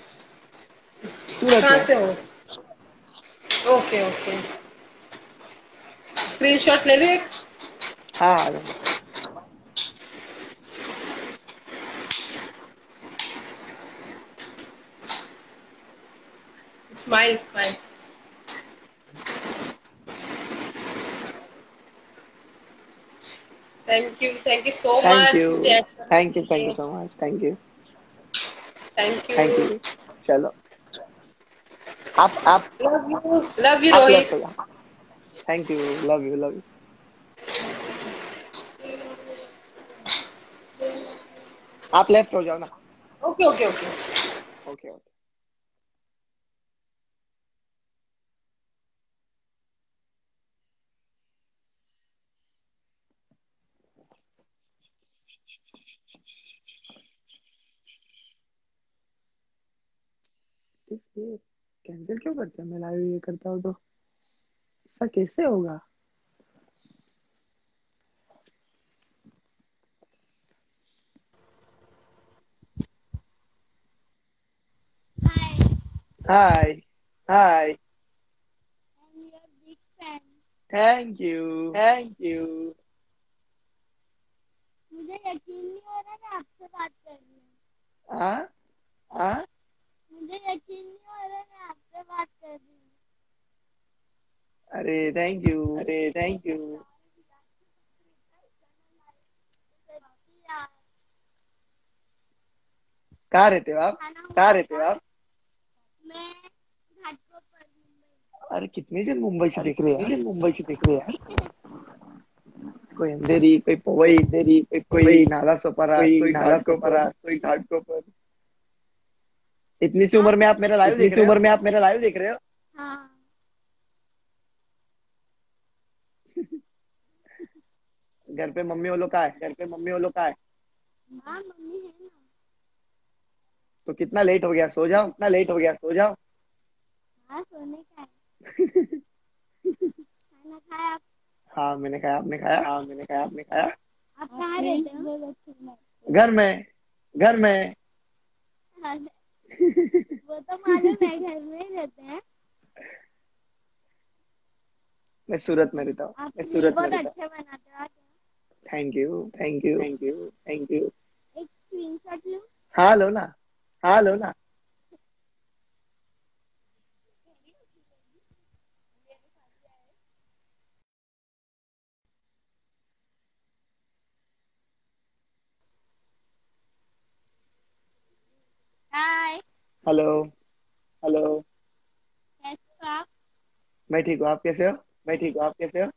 सूरत कहाँ में। से हो? ओके ओके, स्क्रीनशॉट ले लो एक। हाँ हाँ। Smile smile. Thank you thank you so thank much you मुझे ऐड करने थैंक के यू थैंक यू लिए। So much thank you thank thank you. You. चलो आप आप लव यू लव यू आप लेफ्ट हो रोहित। जाओ। Thank you love you love you. आप लेफ्ट हो जाओ ना। Okay okay okay. Okay okay. ये कैंसिल क्यों करते हैं? मैं लाइव ये करता हूँ तो ऐसा कैसे होगा? Hi hi. Thank you thank you. मुझे यकीन नहीं हो रहा मैं आपसे बात कर रही हूँ। हाँ हाँ। मुझे यकीन नहीं हो रहा मैं आपसे बात कर रही हूँ। अरे थैंक यू अरे थैंक यू। सच्ची यार। कहाँ रहते हो आप? खाना हुआ कहाँ रहते हो आपका? आप? मैं घाटकोपर मुंबई। अरे कितने दिन मुंबई से दिख रहे हैं यार? मुंबई से दिख रहे हैं यार। कोई अंधेरी कोई पवई तेरी कोई कोई कोई नाला सोपारा कोई कोई नाला घाट को कोपर। परा कोई घाट को पर। इतनी सी उम्र आप में आप मेरा लाइव इतनी देख सी रहे हो? उम्र में आप मेरा लाइव देख रहे हो? हाँ। घर पे मम्मी वो लोग का है? घर पे मम्मी वो लोग का है? हाँ मम्मी है ना। तो कितना लेट हो गया? सो जाओ। इतना लेट हो गया, सो जाओ। हाँ सोने का है। खाना खाया आप? हाँ मैंने खाया। आपने खाया? हाँ मैंने खाया, आपने खाया? आप कहाँ रहते हो? बहुत अच्छे लगते घर में घर में। हैं। वो तो मालूम है घर में ही रहते हैं। मैं सूरत में रहता हूँ। आप मैं रील सूरत में बहुत रहता अच्छे बनाते हो। हूँ। Thank you thank you thank you thank you. एक स्क्रीनशॉट लूं? हाँ लो ना। हाँ लो ना। हाय। हेलो। हेलो। कैसे हो आप? मैं ठीक हूँ। आप कैसे हो? मैं ठीक हूँ, आप कैसे हो?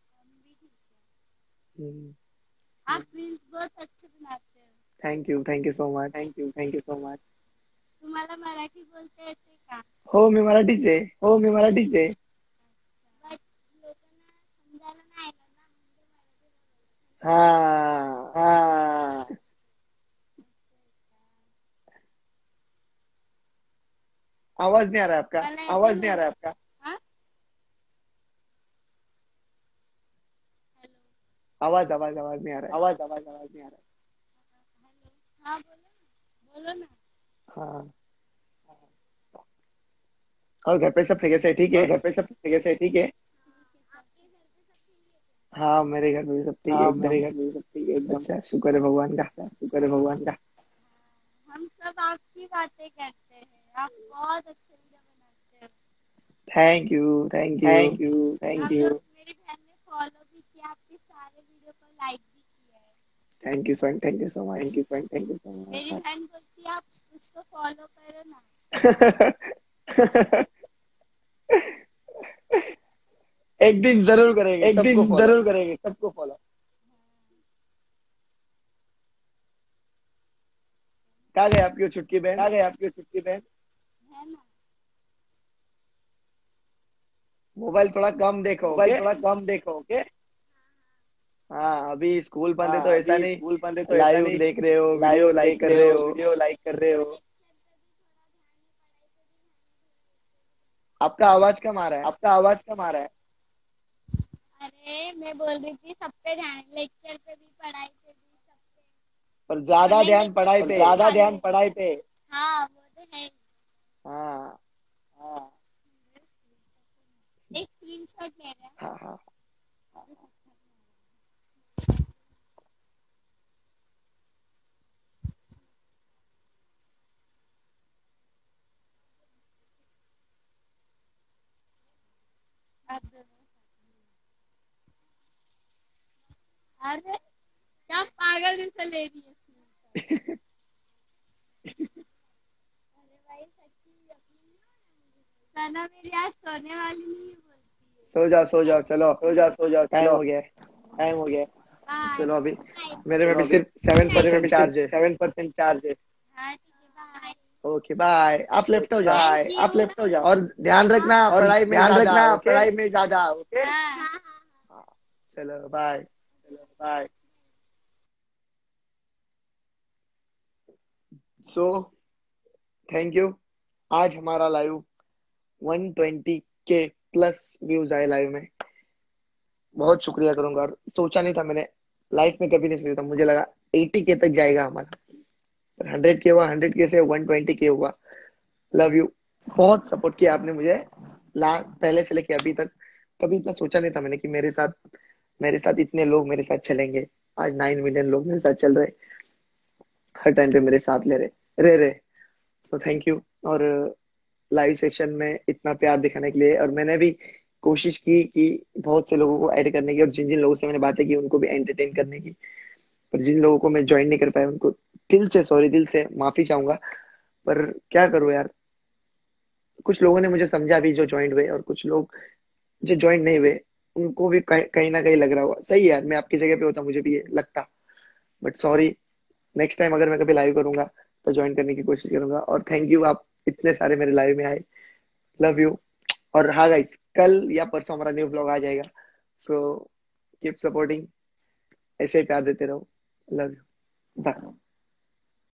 आप रील्स बहुत अच्छे बनाते हो। Thank you thank you so much. Thank you thank you so much. तुम्हाला मराठी बोलता येते का? हो मी मराठीच आहे. हो मी मराठीच आहे. बट लोकांना समजायला नाही आलं ना म्हणजे मराठी नाही बोलत. हाँ हाँ आवाज नहीं आ रहा है आपका। मला आवाज येते नहीं आ ना. रहा है आपका। हाँ? हेलो. आवाज आवाज आवाज नहीं आ रहा आवाज आवाज आवाज नहीं आ रहा हेलो. हाँ बोलो ना. बोलो ना. है। हाँ और घर पे सब कैसे है? ठीक है। है? और घर पे सब कैसे है? ठीक है? आपके घर पे सब ठीक है? हाँ मेरे घर में भी सब ठीक है हाँ एकदम। मेरे घर में सब ठीक है एकदम। अच्छा शुक्र है भगवान का। शुक्र है भगवान का। हम सब आपकी बातें करते हैं. आप बहुत अच्छे वीडियो बनाते हो. Thank you thank you. Thank you thank हम यू। लोग मेरी बहन ने फॉलो भी किया. आपके सारे वीडियो को लाइक भी किया है. Thank you so thank you so much. Thank you friend, thank you so मेरी मच। बहन बोलती है आप उसको फॉलो करो ना. एक दिन जरूर करेंगे एक सबको दिन फॉलो। जरूर करेंगे सबको फॉलो। कहाँ गए आपकी वो छुटकी बहन? कहाँ गए आपकी छुट्टी बहन? है ना. मोबाइल थोड़ा कम देखो मोबाइल ओके। थोड़ा कम देखो, ओके? हाँ अभी स्कूल बंद है तो हाँ ऐसा अभी नहीं। स्कूल बंद है तो ऐसा लाइव नहीं। देख रहे हो वीडियो लाइव लाइक देख कर रहे रहे हो, हो। वीडियो लाइक कर रहे हो। आपका आवाज कम आ रहा है। आपका आवाज कम आ रहा है। अरे मैं बोल रही थी सब पे ध्यान. लेक्चर पे भी पढ़ाई पे भी सब पे. पर ज्यादा ऑनलाइन ध्यान लेक्चर पढ़ाई भी पे। ज्यादा चालू ध्यान है. पढ़ाई पे। हाँ वो तो है. हाँ हाँ एक स्क्रीनशॉट ले रहे हैं. हाँ हाँ। आप दोनों। अरे क्या पागल जैसा ले रही है screenshot। अरे भाई सच्ची यकीन नहीं हो रहा मुझे। सना मेरी आज सोने वाली नहीं है बोलती है। सो जाओ सो जाओ, चलो सो जाओ सो जाओ, टाइम हो गया टाइम हो गया। बाय। चलो अभी Night। मेरे में भी सिर्फ सेवन परसेंट चार्ज है, सेवन परसेंट चार्ज है। हाँ ठीक है बाय। ओके बाय, आप लेफ्ट हो जाओ, Thank you। आप लेफ्ट हो जाओ। और ध्यान रखना हाँ। पढ़ाई में ध्यान ज्यादा, रखना ओके? पढ़ाई में ज्यादा, ओके? हाँ हाँ हाँ। चलो बाय, चलो बाय। So thank you. आज हमारा लाइव वन ट्वेंटी के प्लस व्यूज आए लाइव में, बहुत शुक्रिया करूंगा। और सोचा नहीं था मैंने, लाइफ में कभी नहीं सोचा था, मुझे लगा एटी के तक जाएगा हमारा, पर हंड्रेड के हुआ, हंड्रेड के से वन ट्वेंटी के हुआ। लव यू, बहुत सपोर्ट किया आपने मुझे ला पहले से लेके अभी तक। कभी इतना सोचा नहीं था मैंने कि मेरे साथ मेरे साथ इतने लोग मेरे साथ चलेंगे। आज नाइन मिलियन लोग मेरे साथ चल रहे, हर टाइम पे मेरे साथ ले रहे रहे रहे तो थैंक यू। और लाइव सेशन में इतना प्यार दिखाने के लिए, और मैंने भी कोशिश की कि बहुत से लोगों को ऐड करने की, और जिन जिन लोगों से मैंने बातें की उनको भी एंटरटेन करने की, पर जिन लोगों को मैं ज्वाइन नहीं कर पाया उनको दिल से सॉरी, दिल से माफी चाहूंगा। पर क्या करूं यार, कुछ लोगों ने मुझे समझा भी जो ज्वाइन हुए, और कुछ लोग जो ज्वाइन नहीं हुए उनको भी कहीं कहीं ना कहीं लग रहा होगा सही यार, मैं आपकी जगह पे होता मुझे भी ये लगता। बट सॉरी, नेक्स्ट टाइम अगर मैं कभी लाइव करूंगा तो ज्वाइन करने की कोशिश करूंगा। और थैंक यू, आप इतने सारे मेरे लाइव में आए, लव यू। और हाँ गाइस, कल या परसों हमारा न्यू ब्लॉग आ जाएगा, सो कीप सपोर्टिंग, ऐसे ही प्यार देते रहो। Love you, bye.